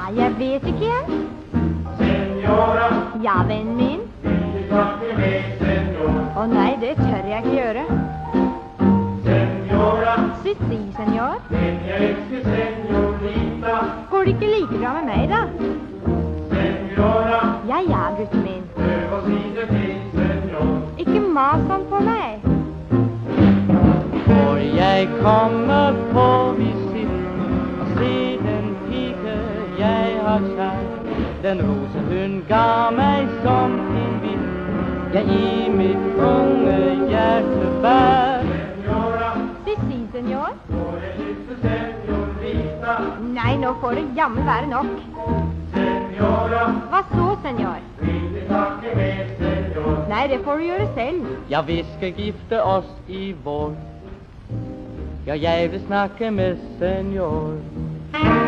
jeg vet ikke jeg. Senora, Ja, venn min. vil du snakke med senor? Å nei, det tør jeg ikke gjøre. Senora, Si, senor. men jeg elsker senorita. Går det ikke like bra med meg, da? Senora, Ja, gutten min. prøv å si det til senor. Ikke mas sånn på meg. Får jeg komme på visitt og se den pike jeg har kjær, den rose hun ga meg som invitt, jeg i mitt unge hjerte bær. Senora, Si, senor. får jeg kysse senorita? Nei, nå får det jammen være nok. Senora, Hva så, senor? vil du snakke med senor? Nei, det får du gjøre selv. Ja, vi skal gifte oss i vår. Ja, jeg vil snakke med senor.